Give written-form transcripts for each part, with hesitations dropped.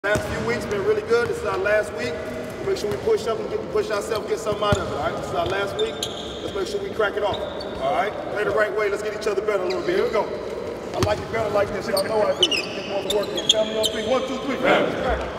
Last few weeks been really good. This is our last week. Make sure we push up and push ourselves, get something out of it. All right, this is our last week. Let's make sure we crack it off. All right, play the right way. Let's get each other better a little bit. Here we go. I like it better like this. Y'all know I do. Get more work in. Family on three. 1, 2, 3. Let's crack it.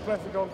classical.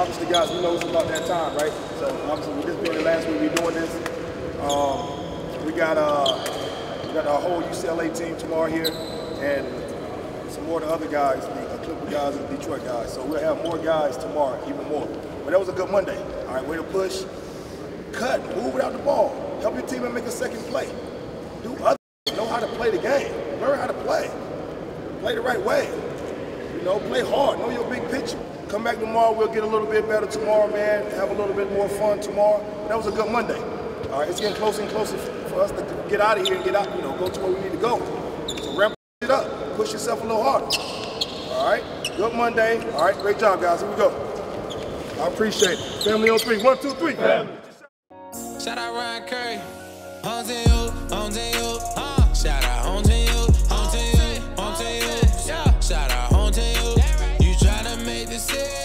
obviously, guys, we know it's about that time, right? So obviously, with this being the last week we're doing this, we got our whole UCLA team tomorrow here, and some more of the other guys, the Clipper guys and the Detroit guys. So we'll have more guys tomorrow, even more. But that was a good Monday. All right, way to push, cut, move without the ball, help your team and make a second play. Do other, know how to play the game, learn how to play the right way. You know, play hard, know your big picture. Come back tomorrow, we'll get a little bit better tomorrow, man. Have a little bit more fun tomorrow. But that was a good Monday. All right, it's getting closer and closer for us to get out of here and get out, you know, go to where we need to go. So ramp it up, push yourself a little harder. All right, good Monday. All right, great job, guys. Here we go. I appreciate it. Family on 3. 1, 2, 3. Family. Shout out Ryan Curry. Home to you, home to you. Shout out home to you, home to you, home to you. Shout out home to you. You try to make the city.